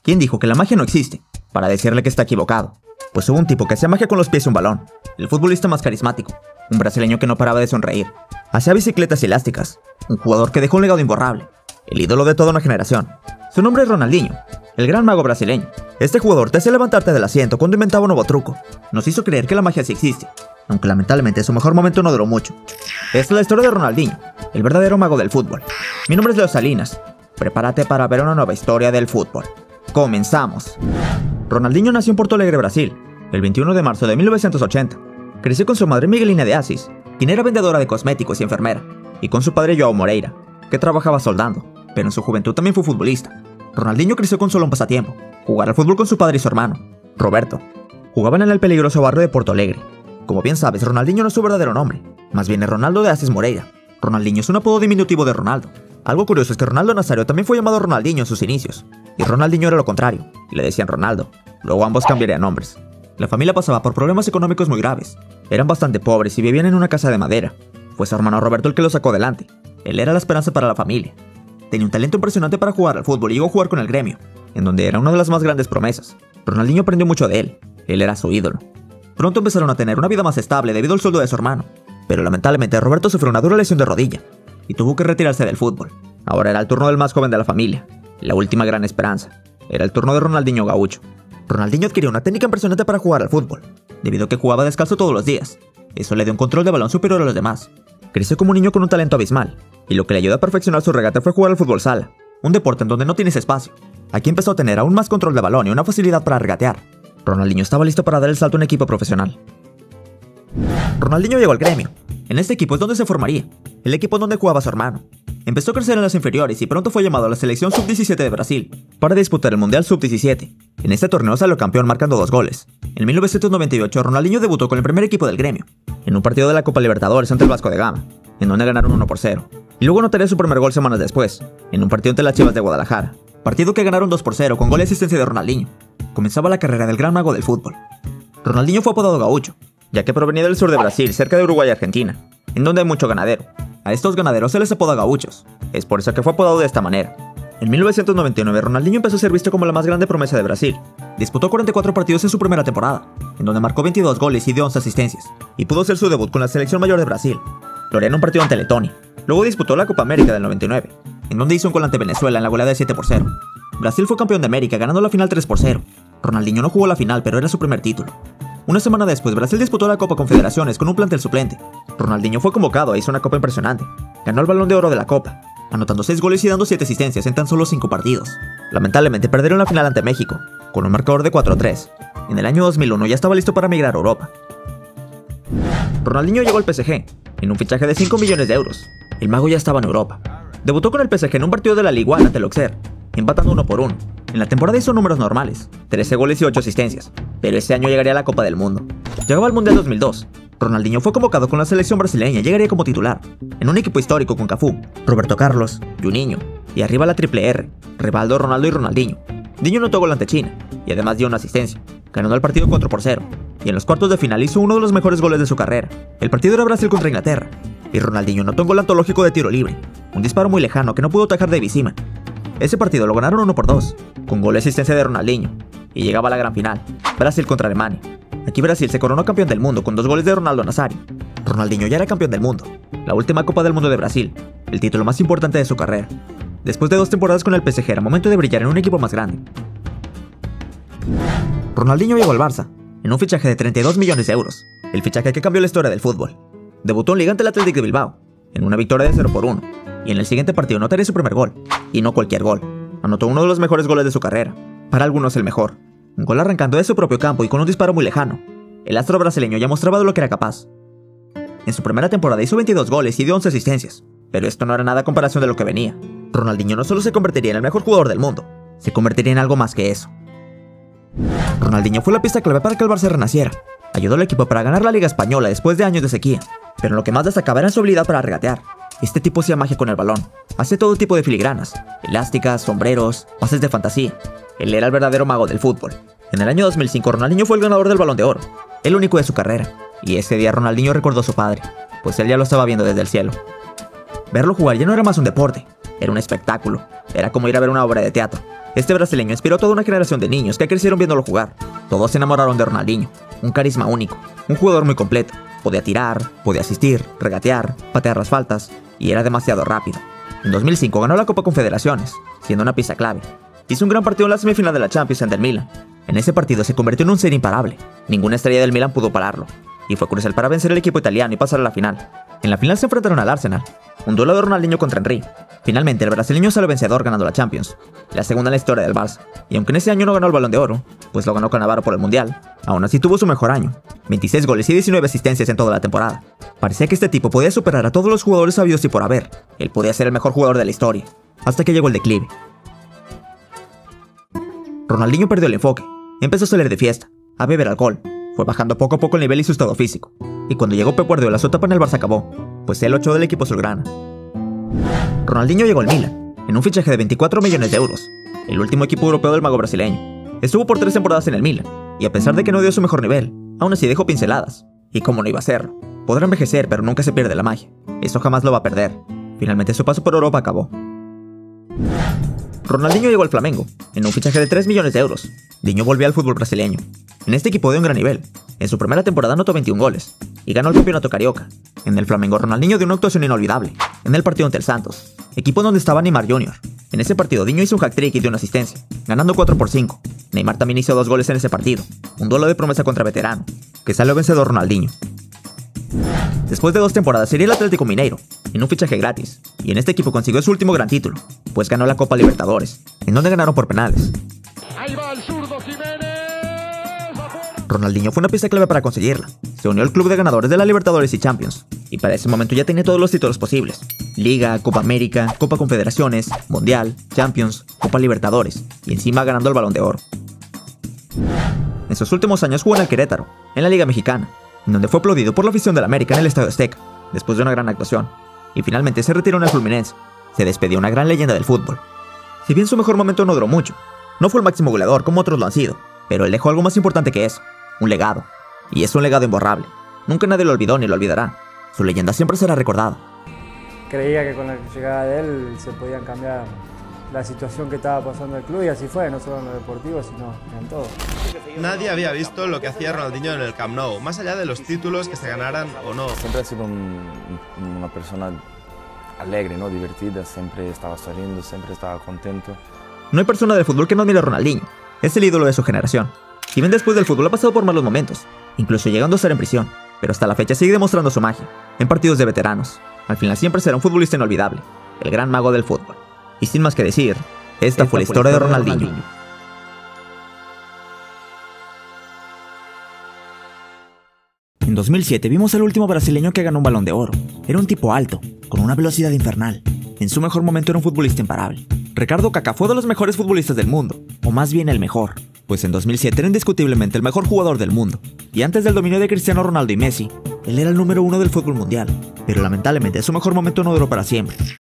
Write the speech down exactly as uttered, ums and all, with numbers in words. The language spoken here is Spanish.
¿Quién dijo que la magia no existe? Para decirle que está equivocado. Pues hubo un tipo que hacía magia con los pies y un balón, el futbolista más carismático, un brasileño que no paraba de sonreír. Hacía bicicletas elásticas, un jugador que dejó un legado imborrable, el ídolo de toda una generación. Su nombre es Ronaldinho, el gran mago brasileño. Este jugador te hacía levantarte del asiento cuando inventaba un nuevo truco. Nos hizo creer que la magia sí existe, aunque lamentablemente su mejor momento no duró mucho. Esta es la historia de Ronaldinho, el verdadero mago del fútbol. Mi nombre es Leo Salinas. Prepárate para ver una nueva historia del fútbol. ¡Comenzamos! Ronaldinho nació en Porto Alegre, Brasil, el veintiuno de marzo de mil novecientos ochenta. Creció con su madre Miguelina de Assis, quien era vendedora de cosméticos y enfermera, y con su padre João Moreira, que trabajaba soldando, pero en su juventud también fue futbolista. Ronaldinho creció con solo un pasatiempo: jugar al fútbol con su padre y su hermano, Roberto. Jugaban en el peligroso barrio de Porto Alegre. Como bien sabes, Ronaldinho no es su verdadero nombre, más bien es Ronaldo de Assis Moreira. Ronaldinho es un apodo diminutivo de Ronaldo. Algo curioso es que Ronaldo Nazario también fue llamado Ronaldinho en sus inicios, y Ronaldinho era lo contrario, le decían Ronaldo. Luego ambos cambiarían nombres. La familia pasaba por problemas económicos muy graves. Eran bastante pobres y vivían en una casa de madera. Fue su hermano Roberto el que lo sacó adelante. Él era la esperanza para la familia. Tenía un talento impresionante para jugar al fútbol y llegó a jugar con el Gremio, en donde era una de las más grandes promesas. Ronaldinho aprendió mucho de él. Él era su ídolo. Pronto empezaron a tener una vida más estable debido al sueldo de su hermano. Pero lamentablemente Roberto sufrió una dura lesión de rodilla y tuvo que retirarse del fútbol. Ahora era el turno del más joven de la familia, la última gran esperanza. Era el turno de Ronaldinho Gaúcho. Ronaldinho adquirió una técnica impresionante para jugar al fútbol, debido a que jugaba descalzo todos los días. Eso le dio un control de balón superior a los demás. Creció como un niño con un talento abismal, y lo que le ayudó a perfeccionar su regate fue jugar al fútbol sala, un deporte en donde no tienes espacio. Aquí empezó a tener aún más control de balón y una facilidad para regatear. Ronaldinho estaba listo para dar el salto a un equipo profesional. Ronaldinho llegó al Gremio. En este equipo es donde se formaría, el equipo donde jugaba su hermano. Empezó a crecer en las inferiores y pronto fue llamado a la selección sub diecisiete de Brasil para disputar el Mundial sub diecisiete. En este torneo salió campeón marcando dos goles. En mil novecientos noventa y ocho, Ronaldinho debutó con el primer equipo del Gremio, en un partido de la Copa Libertadores ante el Vasco de Gama, en donde ganaron uno por cero. Y luego anotaría su primer gol semanas después, en un partido ante las Chivas de Guadalajara, partido que ganaron dos por cero con gol y asistencia de Ronaldinho. Comenzaba la carrera del gran mago del fútbol. Ronaldinho fue apodado Gaúcho, ya que provenía del sur de Brasil, cerca de Uruguay y Argentina, en donde hay mucho ganadero. A estos ganaderos se les apoda gauchos, es por eso que fue apodado de esta manera. En mil novecientos noventa y nueve, Ronaldinho empezó a ser visto como la más grande promesa de Brasil. Disputó cuarenta y cuatro partidos en su primera temporada, en donde marcó veintidós goles y dio once asistencias, y pudo hacer su debut con la selección mayor de Brasil. Lo haría en un partido ante Letonia. Luego disputó la Copa América del noventa y nueve, en donde hizo un gol ante Venezuela en la goleada de siete por cero. Brasil fue campeón de América ganando la final tres por cero. Ronaldinho no jugó la final, pero era su primer título. Una semana después, Brasil disputó la Copa Confederaciones con un plantel suplente. Ronaldinho fue convocado e hizo una copa impresionante. Ganó el Balón de Oro de la Copa, anotando seis goles y dando siete asistencias en tan solo cinco partidos. Lamentablemente perdieron la final ante México, con un marcador de cuatro a tres. En el año dos mil uno ya estaba listo para emigrar a Europa. Ronaldinho llegó al P S G, en un fichaje de cinco millones de euros. El mago ya estaba en Europa. Debutó con el P S G en un partido de la Ligue uno ante el Auxerre, empatando uno por uno. En la temporada hizo números normales, trece goles y ocho asistencias, pero ese año llegaría a la Copa del Mundo. Llegaba al Mundial dos mil dos. Ronaldinho fue convocado con la selección brasileña y llegaría como titular, en un equipo histórico con Cafú, Roberto Carlos, Juninho, y arriba la triple R, Rivaldo, Ronaldo y Ronaldinho. Diño anotó gol ante China, y además dio una asistencia, ganando el partido cuatro por cero, y en los cuartos de final hizo uno de los mejores goles de su carrera. El partido era Brasil contra Inglaterra, y Ronaldinho anotó un gol antológico de tiro libre, un disparo muy lejano que no pudo atajar David Seaman. Ese partido lo ganaron uno por dos, con gol y asistencia de Ronaldinho, y llegaba a la gran final, Brasil contra Alemania. Aquí Brasil se coronó campeón del mundo con dos goles de Ronaldo Nazario. Ronaldinho ya era campeón del mundo, la última Copa del Mundo de Brasil, el título más importante de su carrera. Después de dos temporadas con el P S G era momento de brillar en un equipo más grande. Ronaldinho llegó al Barça, en un fichaje de treinta y dos millones de euros, el fichaje que cambió la historia del fútbol. Debutó en Liga ante el Athletic de Bilbao, en una victoria de cero por uno, y en el siguiente partido anotaría su primer gol, y no cualquier gol. Anotó uno de los mejores goles de su carrera, para algunos el mejor. Un gol arrancando de su propio campo y con un disparo muy lejano. El astro brasileño ya mostraba de lo que era capaz. En su primera temporada hizo veintidós goles y dio once asistencias, pero esto no era nada a comparación de lo que venía. Ronaldinho no solo se convertiría en el mejor jugador del mundo, se convertiría en algo más que eso. Ronaldinho fue la pieza clave para que el Barça renaciera. Ayudó al equipo para ganar la Liga Española después de años de sequía, pero lo que más destacaba era su habilidad para regatear. Este tipo hacía magia con el balón, hacía todo tipo de filigranas, elásticas, sombreros, pases de fantasía. Él era el verdadero mago del fútbol. En el año dos mil cinco, Ronaldinho fue el ganador del Balón de Oro, el único de su carrera, y ese día Ronaldinho recordó a su padre, pues él ya lo estaba viendo desde el cielo. Verlo jugar ya no era más un deporte, Era un espectáculo, era como ir a ver una obra de teatro. Este brasileño inspiró a toda una generación de niños que crecieron viéndolo jugar. Todos se enamoraron de Ronaldinho, un carisma único, un jugador muy completo. Podía tirar, podía asistir, regatear, patear las faltas, y era demasiado rápido. En dos mil cinco ganó la Copa Confederaciones, siendo una pieza clave. Hizo un gran partido en la semifinal de la Champions ante el Milan. En ese partido se convirtió en un ser imparable. Ninguna estrella del Milan pudo pararlo, y fue crucial para vencer al equipo italiano y pasar a la final. En la final se enfrentaron al Arsenal, un duelo de Ronaldinho contra Henry. Finalmente el brasileño salió vencedor ganando la Champions, la segunda en la historia del Barça, y aunque en ese año no ganó el Balón de Oro, pues lo ganó Cannavaro por el Mundial, aún así tuvo su mejor año, veintiséis goles y diecinueve asistencias en toda la temporada. Parecía que este tipo podía superar a todos los jugadores sabios y por haber, él podía ser el mejor jugador de la historia, hasta que llegó el declive. Ronaldinho perdió el enfoque, empezó a salir de fiesta, a beber alcohol, fue bajando poco a poco el nivel y su estado físico, y cuando llegó Pep Guardiola su etapa en el Barça acabó, pues él lo echó del equipo azulgrana. Ronaldinho llegó al Milan, en un fichaje de veinticuatro millones de euros, el último equipo europeo del mago brasileño. Estuvo por tres temporadas en el Milan, y a pesar de que no dio su mejor nivel, aún así dejó pinceladas. Y cómo no iba a hacerlo. Podrá envejecer, pero nunca se pierde la magia. Eso jamás lo va a perder. Finalmente su paso por Europa acabó. Ronaldinho llegó al Flamengo, en un fichaje de tres millones de euros. Dinho volvió al fútbol brasileño. En este equipo dio un gran nivel. En su primera temporada anotó veintiún goles, y ganó el campeonato carioca. En el Flamengo Ronaldinho dio una actuación inolvidable, en el partido ante el Santos, equipo donde estaba Neymar junior En ese partido Dinho hizo un hat-trick y dio una asistencia, ganando cuatro por cinco. Neymar también hizo dos goles en ese partido, un duelo de promesa contra veterano, que salió vencedor Ronaldinho. Después de dos temporadas sería el Atlético Mineiro, en un fichaje gratis, y en este equipo consiguió su último gran título, pues ganó la Copa Libertadores, en donde ganaron por penales. Ahí va el zurdo Jiménez. Ronaldinho fue una pieza clave para conseguirla. Se unió al club de ganadores de la Libertadores y Champions, y para ese momento ya tenía todos los títulos posibles: Liga, Copa América, Copa Confederaciones, Mundial, Champions, Copa Libertadores, y encima ganando el Balón de Oro. En sus últimos años jugó en el Querétaro, en la Liga Mexicana, en donde fue aplaudido por la afición del América en el Estadio Azteca, después de una gran actuación, y finalmente se retiró en el Fluminense. Se despidió una gran leyenda del fútbol. Si bien su mejor momento no duró mucho, no fue el máximo goleador como otros lo han sido, pero él dejó algo más importante que eso, un legado. Y es un legado imborrable. Nunca nadie lo olvidó ni lo olvidará. Su leyenda siempre será recordada. Creía que con la llegada de él se podían cambiar la situación que estaba pasando el club, y así fue, no solo en lo deportivo, sino en todo. Nadie había visto lo que hacía Ronaldinho en el Camp Nou, más allá de los títulos que se ganaran o no. Siempre ha sido un, una persona alegre, ¿no? Divertida, siempre estaba sonriendo, siempre estaba contento. No hay persona del fútbol que no admire a Ronaldinho. Es el ídolo de su generación. Si bien después del fútbol ha pasado por malos momentos, incluso llegando a estar en prisión, pero hasta la fecha sigue demostrando su magia, en partidos de veteranos. Al final siempre será un futbolista inolvidable, el gran mago del fútbol. Y sin más que decir, esta, esta fue la historia de Ronaldinho. de Ronaldinho. En dos mil siete vimos al último brasileño que ganó un Balón de Oro. Era un tipo alto, con una velocidad infernal. En su mejor momento era un futbolista imparable. Ricardo Kaká fue de los mejores futbolistas del mundo, o más bien el mejor, pues en dos mil siete era indiscutiblemente el mejor jugador del mundo. Y antes del dominio de Cristiano Ronaldo y Messi, él era el número uno del fútbol mundial. Pero lamentablemente su mejor momento no duró para siempre.